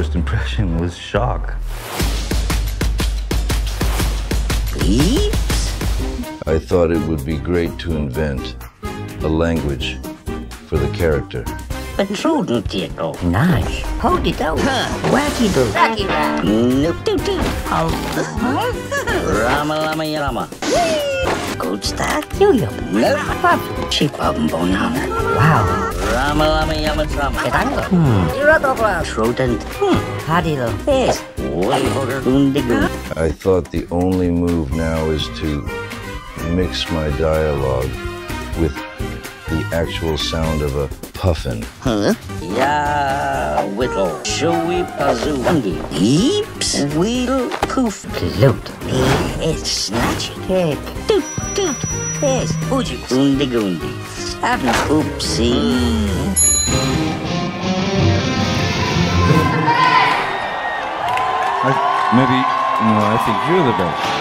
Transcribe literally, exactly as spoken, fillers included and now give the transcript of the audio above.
first impression was shock. Peeps? I thought it would be great to invent a language for the character. Patroon Tito. Nice. Hold it out. Wacky do. Wacky rap. Noop doo doo. Rama lama yama. Gold stack. Yo yo. Nope. Pop. Cheap up bonana. Wow. Rama lama yama drama. Ketango. Hmm. Iratokla. Rodent. Hmm. Hadilo. Yes. I thought the only move now is to mix my dialogue with the actual sound of a puffin. Huh? Yeah, whittle. Showy pazoo. Undy. Eeps. Wheel. Poof. Loot. Yes. Snatch. Head. Doot. Doot. Yes. Uji. Undi gundi. Abna. Oopsie. I, maybe, you know, I think you're the best.